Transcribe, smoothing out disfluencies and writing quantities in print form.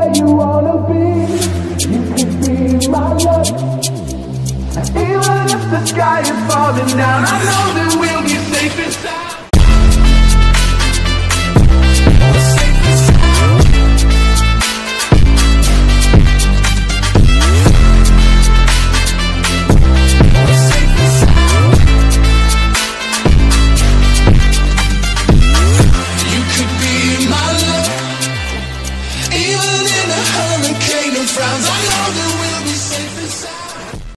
where you wanna be. You can be my love. Even if the sky is falling down, I know that we